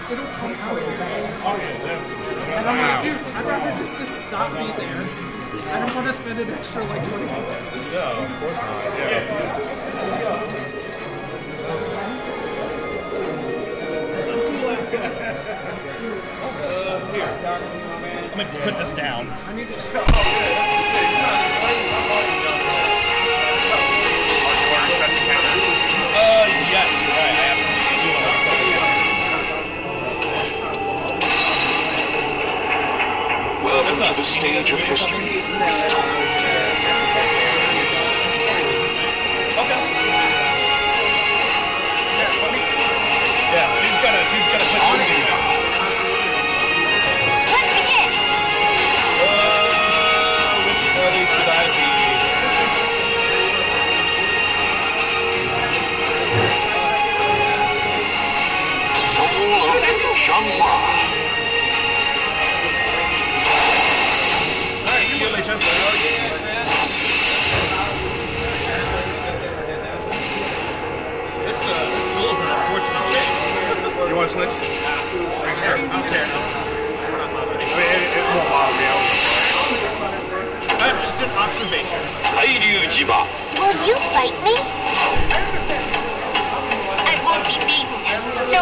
it'll come out. And I'm like, dude, I'd rather just this not be there. I don't want to spend an extra like $20. No, of course not. Yeah. Here, I'm gonna put this down. I need to. Yes, you're right. I have to do it. Welcome to the stage of history. Okay. Yeah, he's gotta put something in. Let's begin. Which buddy should I be? Soul of Shanghua. Alright, you get my chance. This wheel is an unfortunate shape. You want to switch? Sure. I don't care. We're not bothering. I mean, it won't bother me. I'm just an observation. Will you fight me? I won't be beaten. So.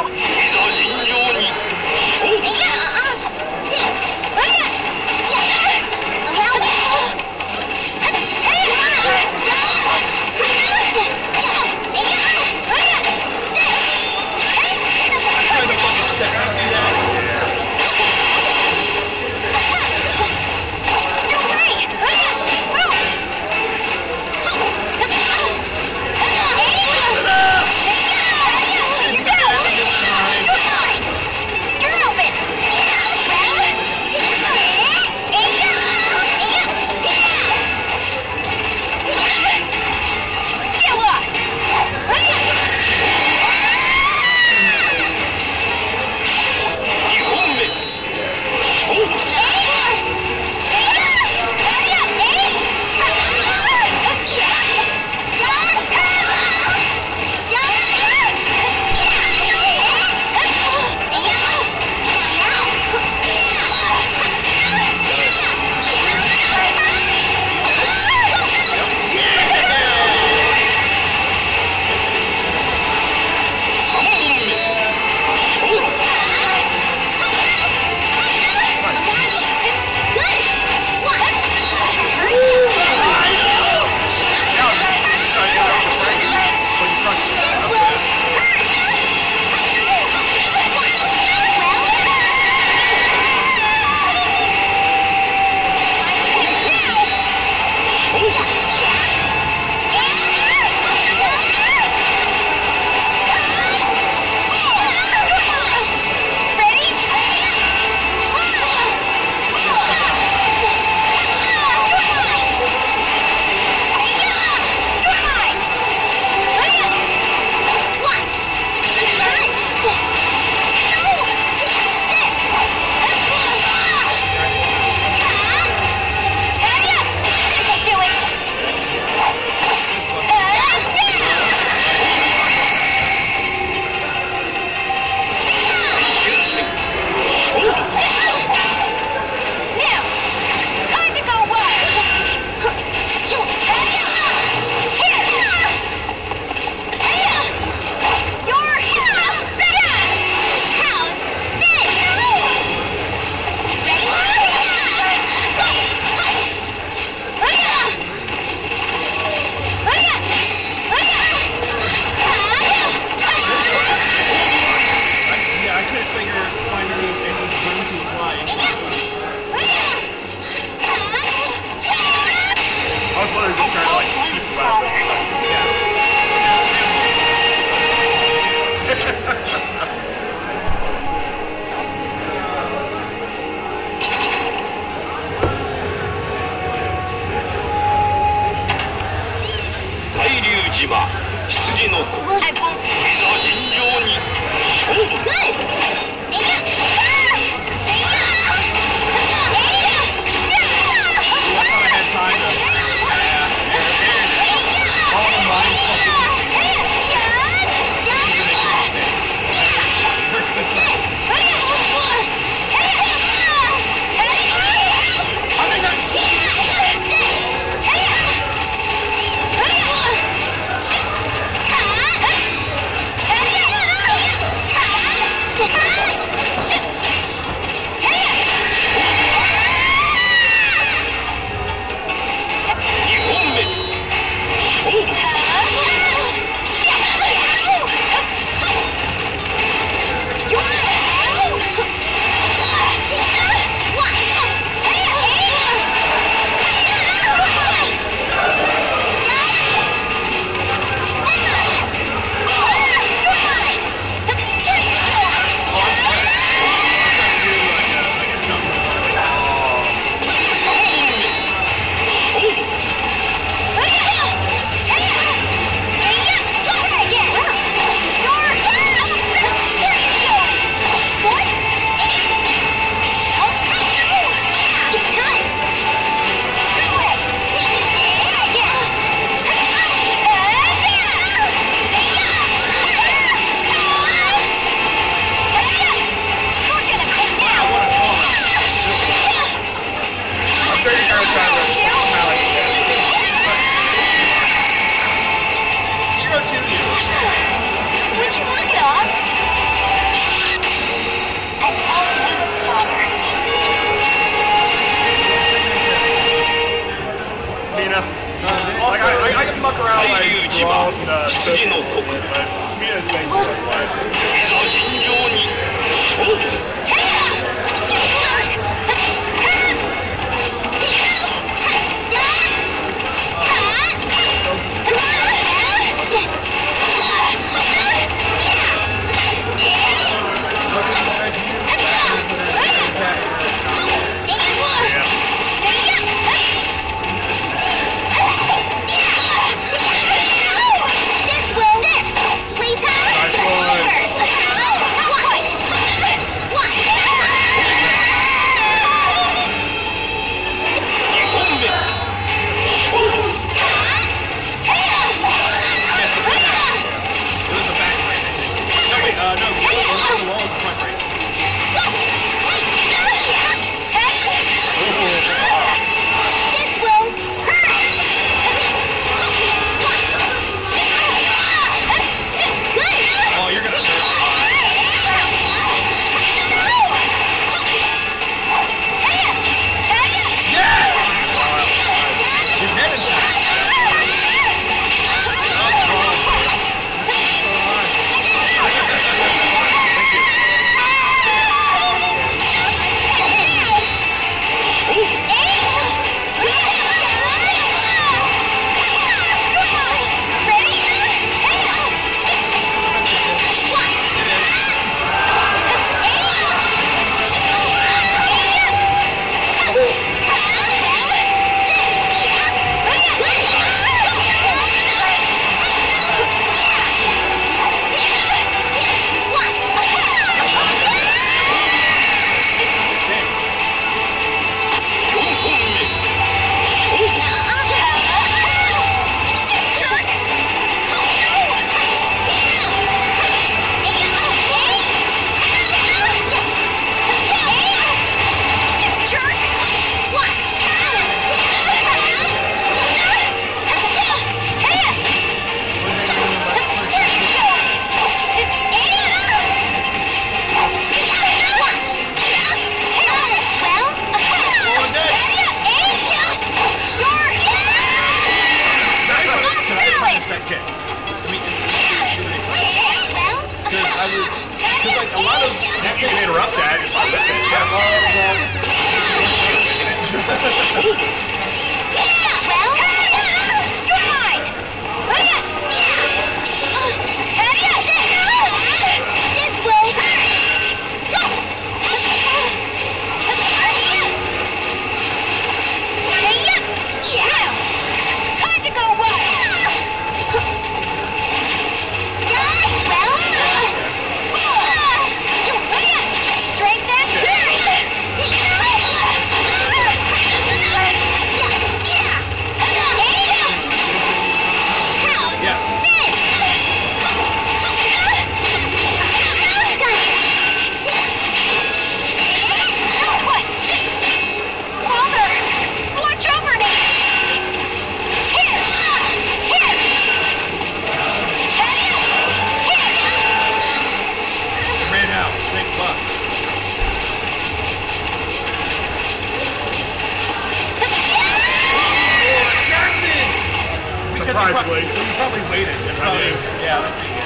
Actually, you probably waited. I did. Yeah, let's see.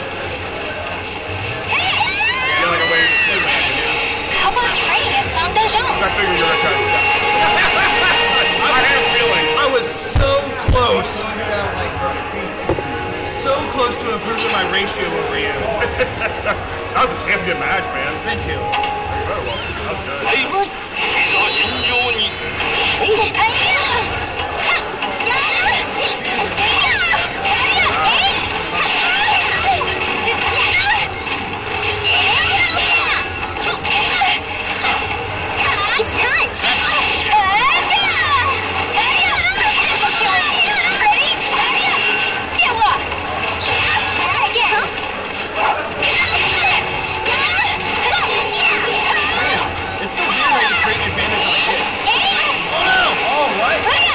Yeah, like I waited to see. How about training at Sandajon? I figured you were going to try to do that. I had a feeling. I was so close. So close to improving my ratio over you. That was a damn good match, man. Thank you. You're very welcome. That was good. It's touch! Ready? Get lost! Again! It's so weird how you take advantage of it. Oh no! Oh, what?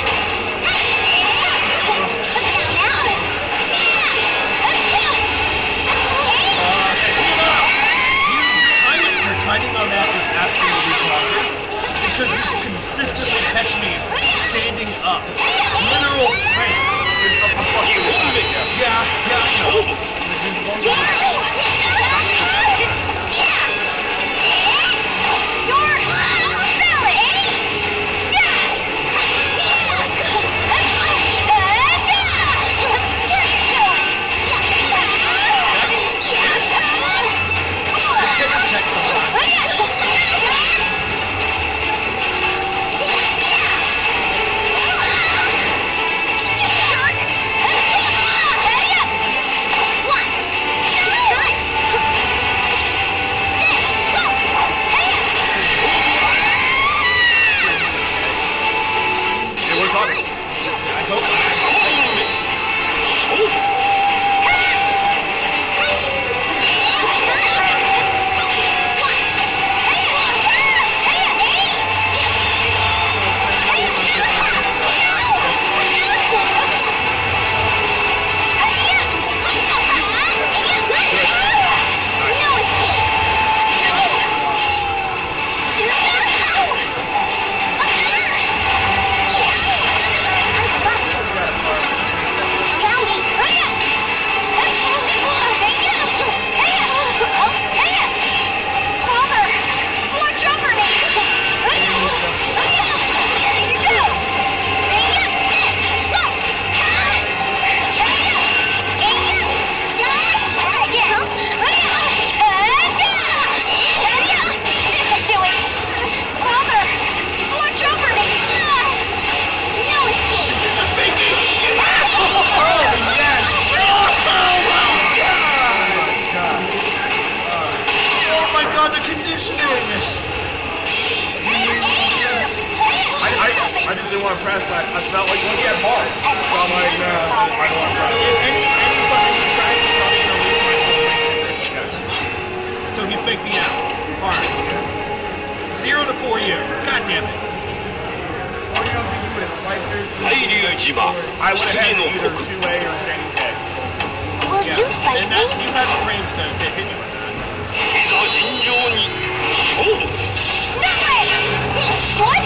Your timing on that is absolutely flawless. Because you consistently catch me standing up. Literal strength. Yeah, I just didn't want to press. I felt like when he had ball. So I'm like, nah, I don't want to press. Any fucking tries to tell me to lose my whole. So he faked me out. Hard. 0 to 4U. God damn it. Or you don't think you would have swiped yours? I would have had either 2A or standing K. Will you fight And me? that, you have the range to hit me with that. No way! What?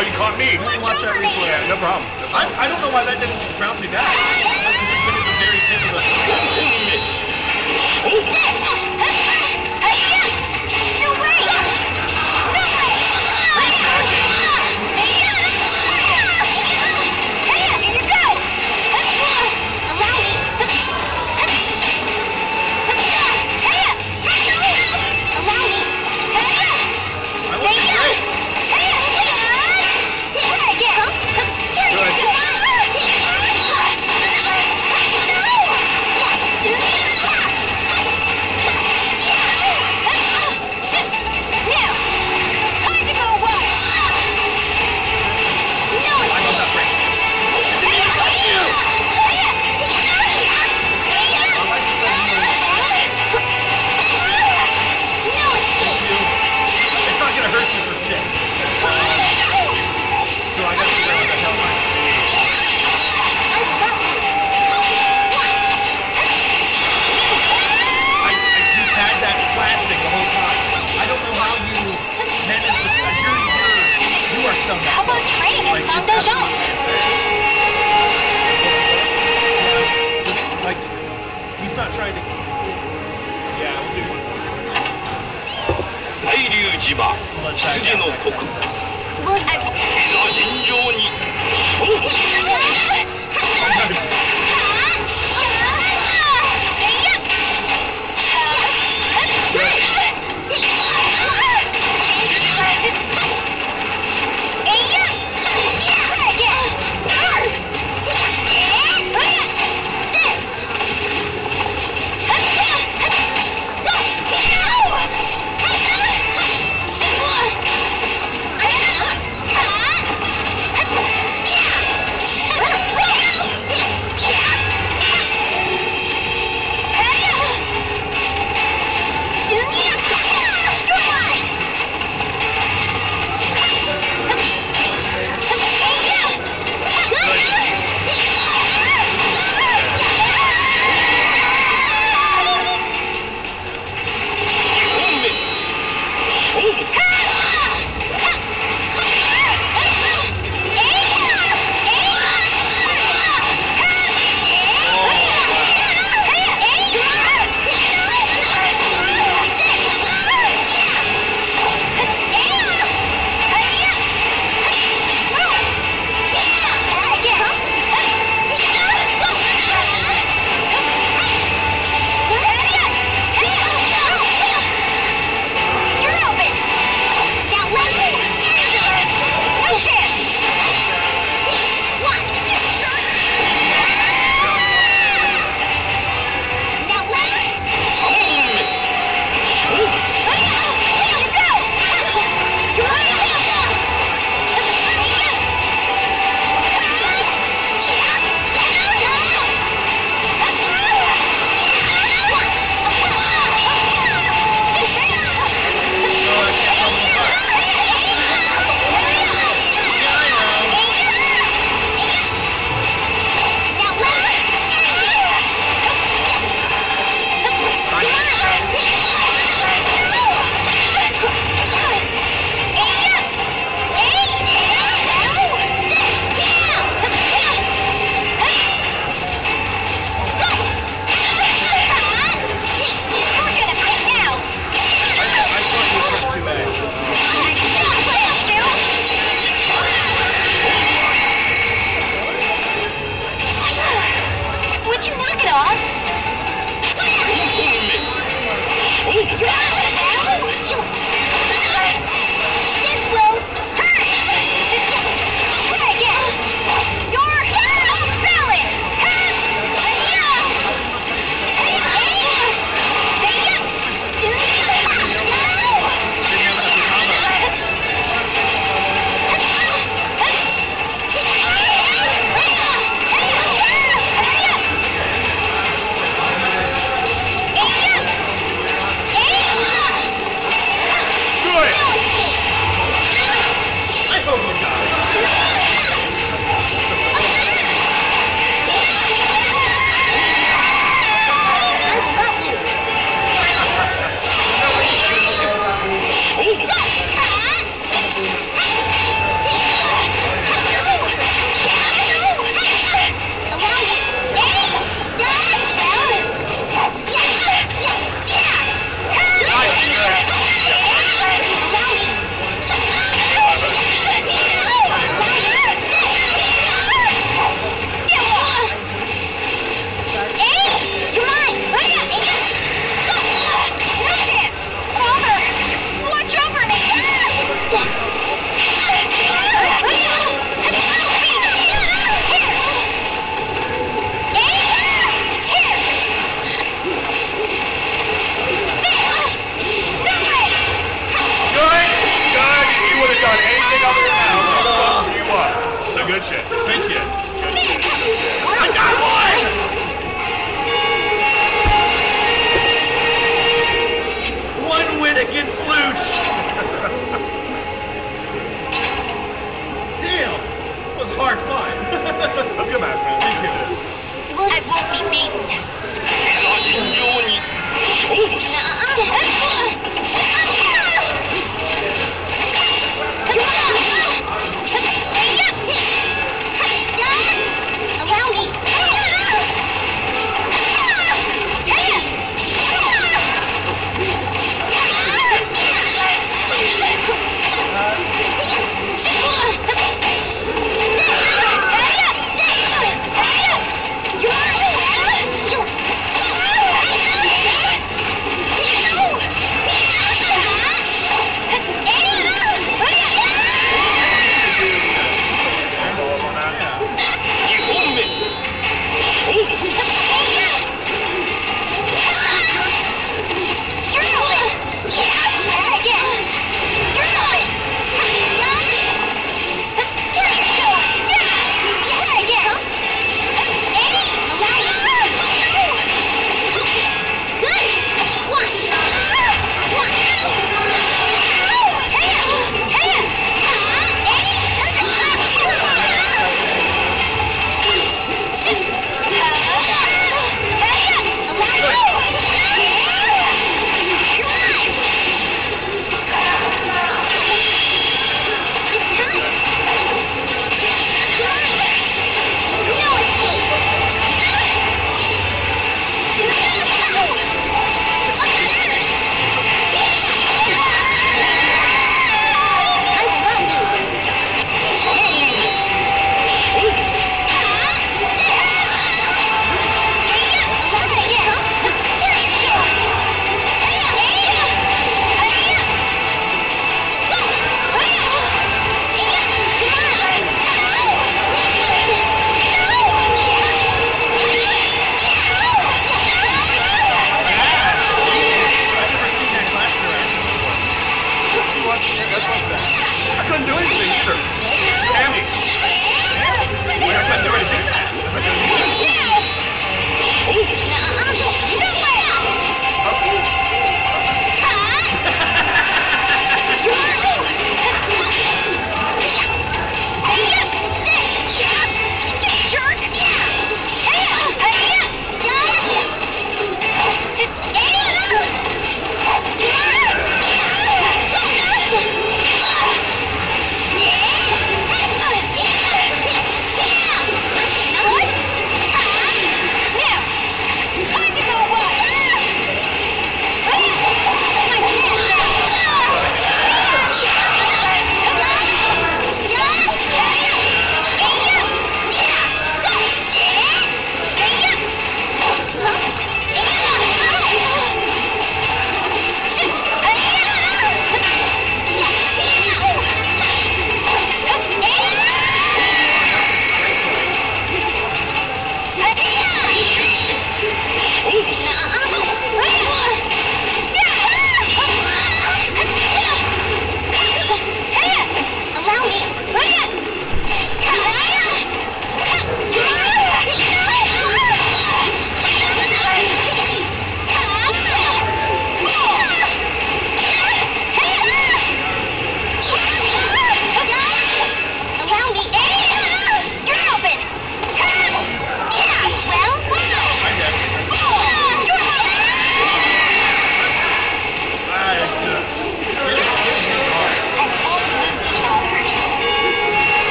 Oh, you caught me. Watch that replay. Yeah, no problem. I don't know why that didn't bounce me back. Because it's been at the very tip of the... No way! No way! Taya, here you go! Allow me. Taya! Allow me. Taya! I wasn't great. Taya! Again! Now, time to go wild! No escape! It's not gonna hurt you for shit. So I gotta figure out what the hell I'm I just had that flashing the whole time. I don't know how you managed to... You are so How about training in Sandajon? Like, he's not trying to... Yeah, we'll do one more. 大龍島羊の国いざ尋常に勝負 Yeah!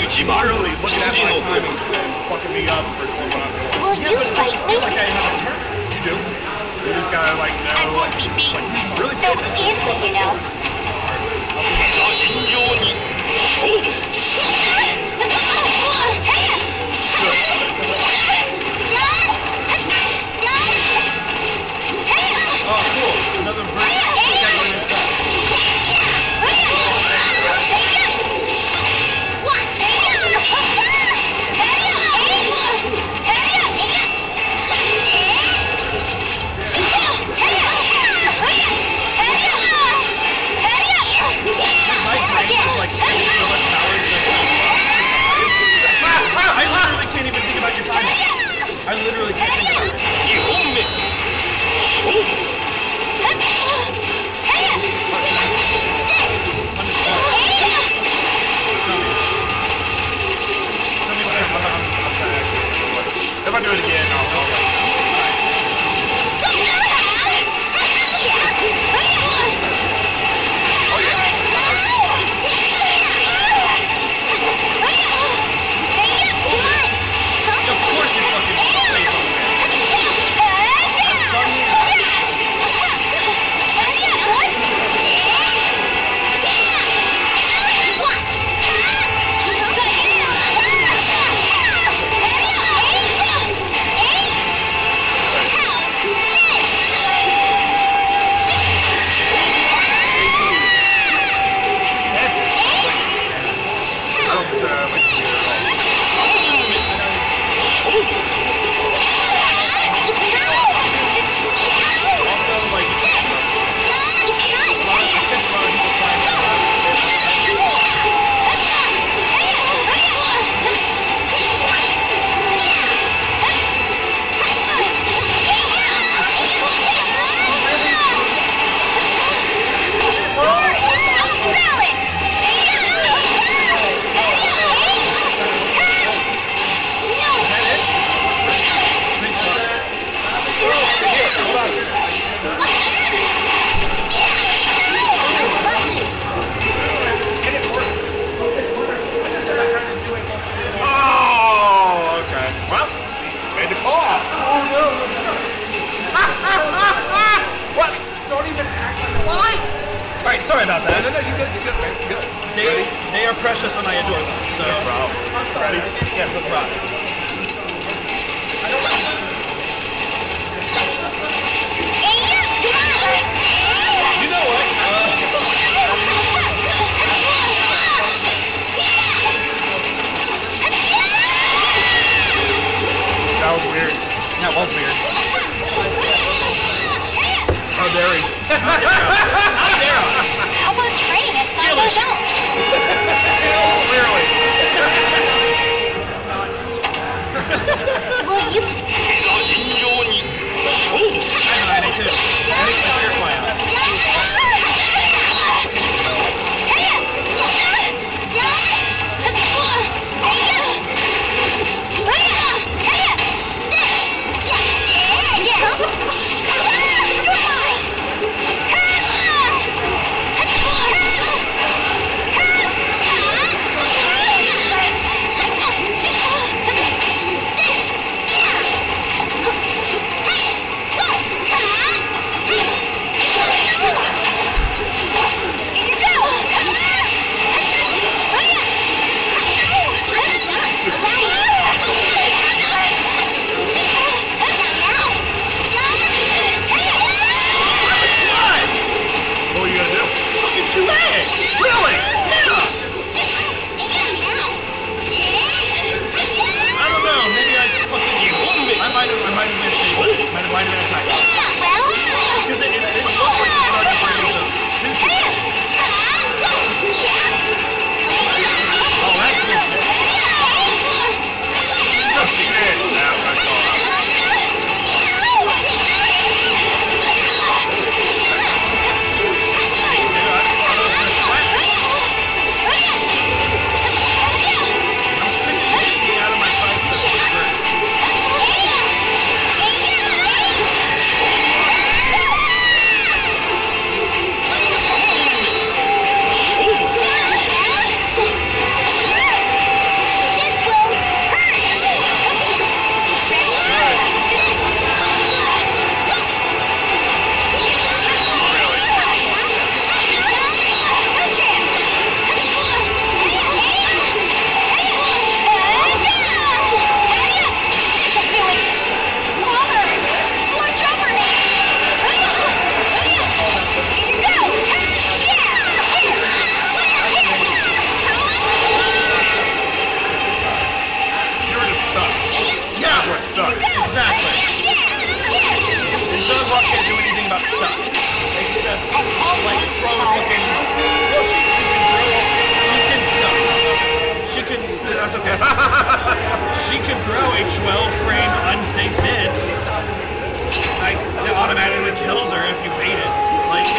島 Literally looking at 次 my の time 国 and fucking me up for what I'm doing. Will you fight me? Like I have a turn. You do. You just gotta like know. I won't be beaten Really so easily, you know. いざ尋常に勝負 Oh, cool. Another version. I literally can't even think about your timing. I literally can't think about it. 2本目勝負 If I do it again, I'll go. Oh yeah. Of course you fucking say Sorry about that. No, you're good. You're good, man. You're good. They are precious and I adore them. So, ready? Yes, let's rock. You know what? That was weird. That was weird. How dare he? How dare he? How about train at San Diego? Clearly. That's okay. She could throw a 12-frame unsafe mid. Like, it automatically kills her if you bait it. Like,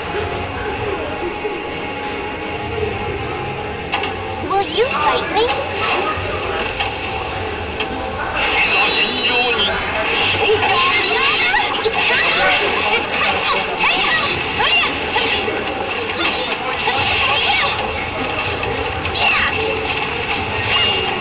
will you fight me? It's time!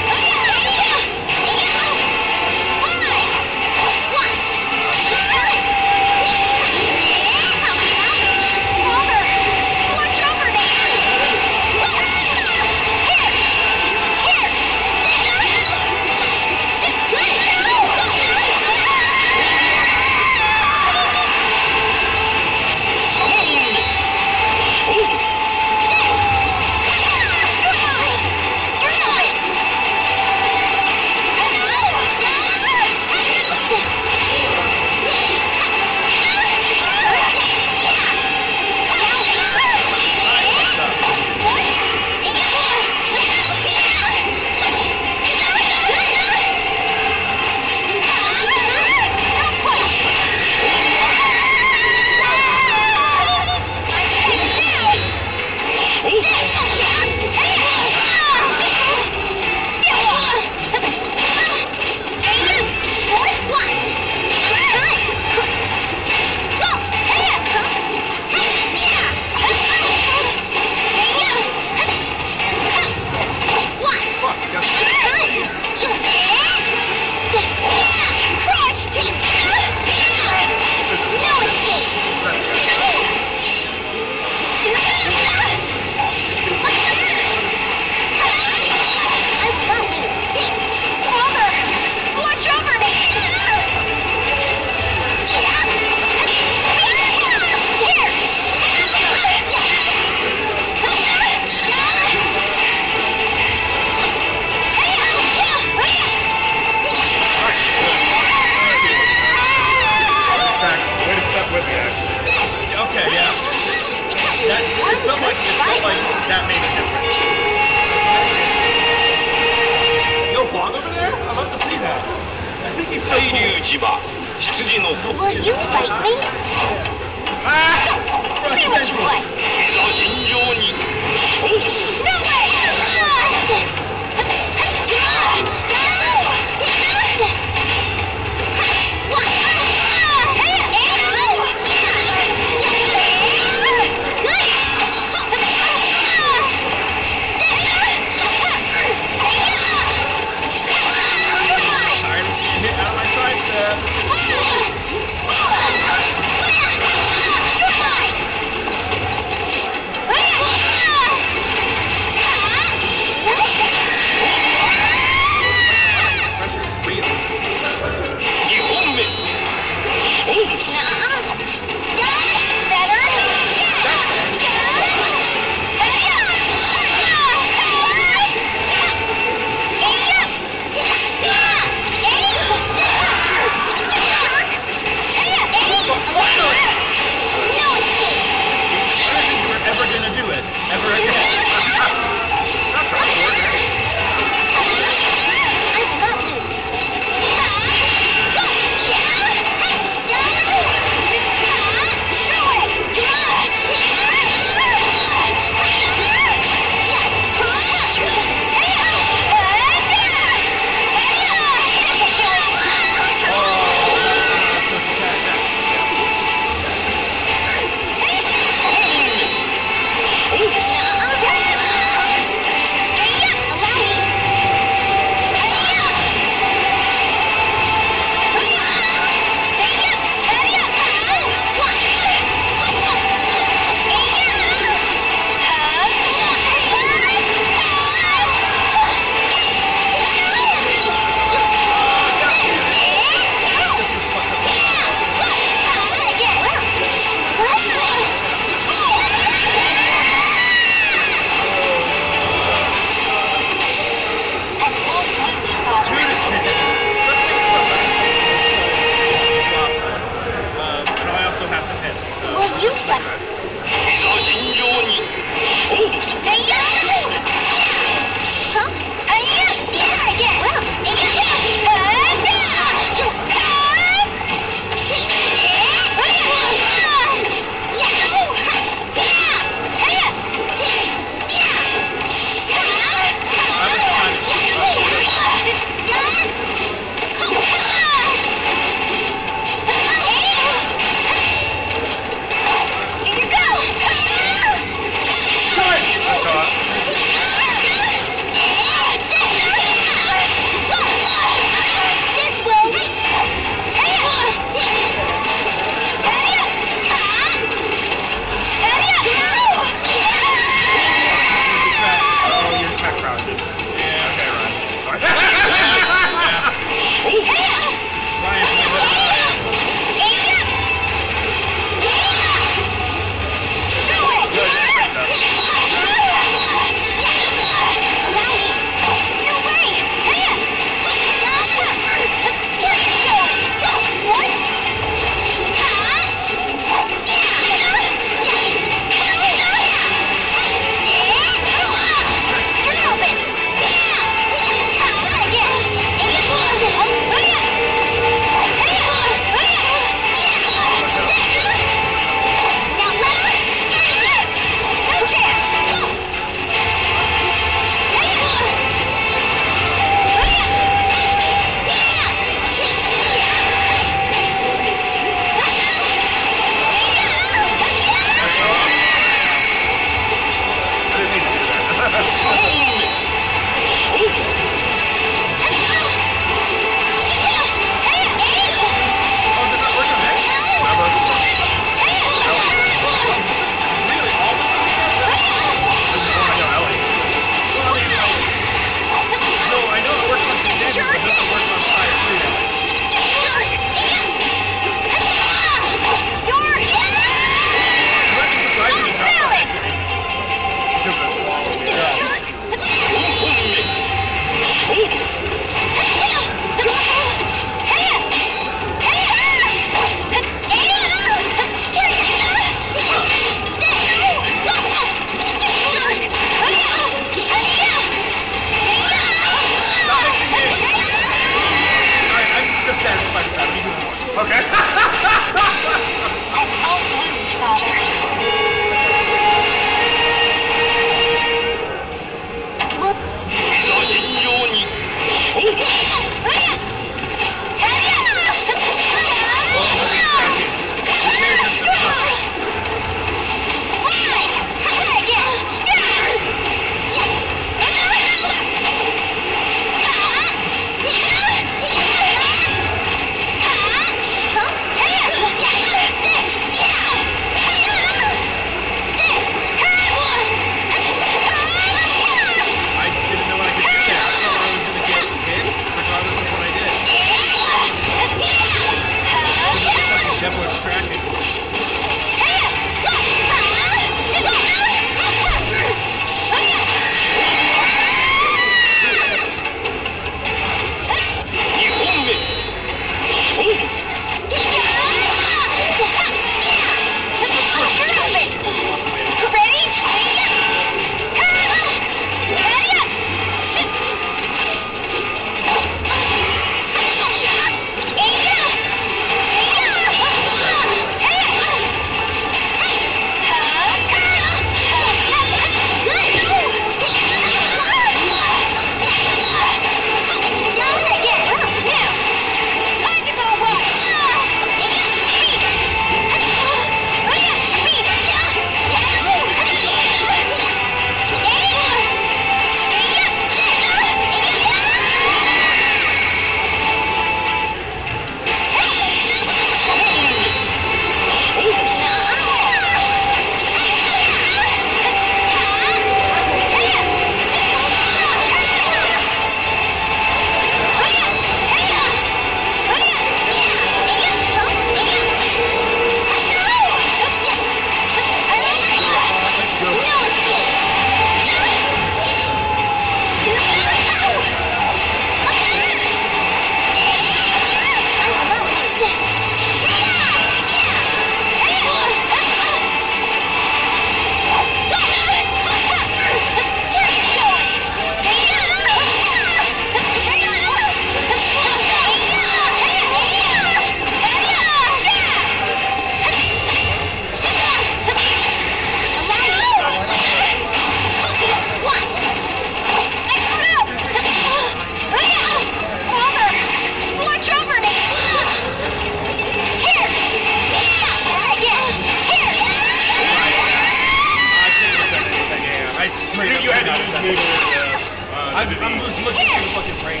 I'm just looking for the fucking break.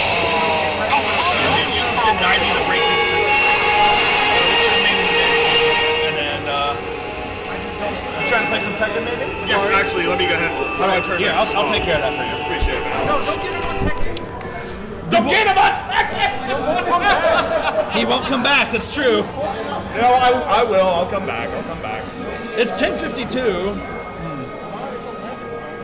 Denied me the break. And then, you trying to play some Tekken maybe? Yes, actually, let me go ahead. How do I turn Yeah, this? I'll take care of that for you. Appreciate it, man. No, don't get him on Tekken. Don't get him on Tekken! He won't come back, that's true. No, I will. I'll come back. It's 10:52.